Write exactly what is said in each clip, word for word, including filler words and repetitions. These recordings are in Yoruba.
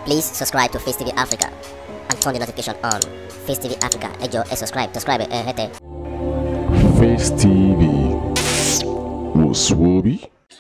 Please subscribe to Face T V Africa and turn the notification on. Face T V Africa, ẹ jọ̀ọ́ ẹ subscribe, subscribe ẹ hẹ́tẹ̀. Face T V Muswobi.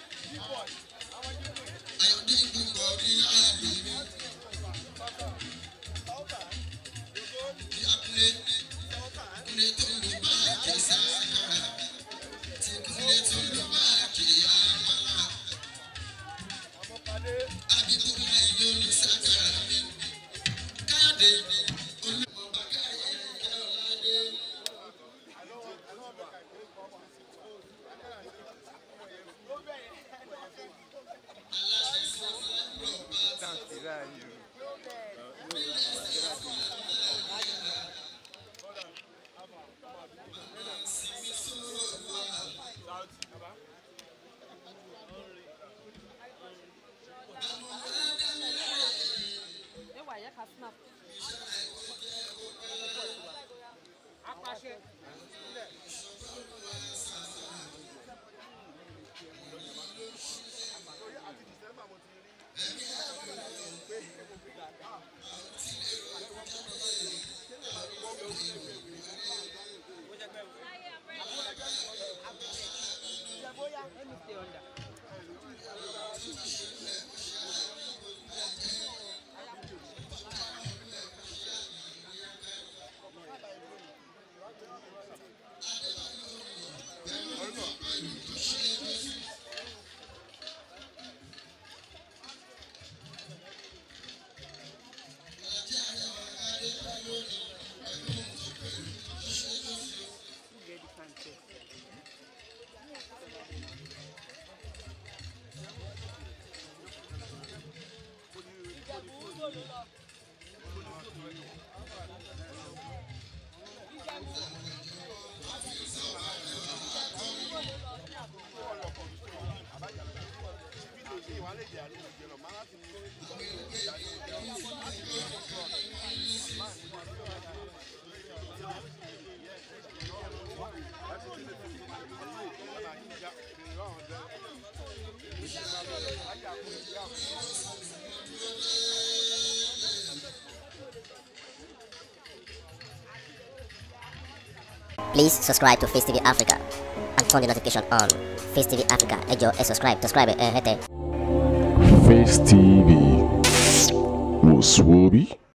Please subscribe to Face T V Africa and turn the notification on. Face T V Africa, ẹ jọ̀ọ́ ẹ subscribe, subscribe ẹ hẹ́tẹ̀. Face T V Muswobi.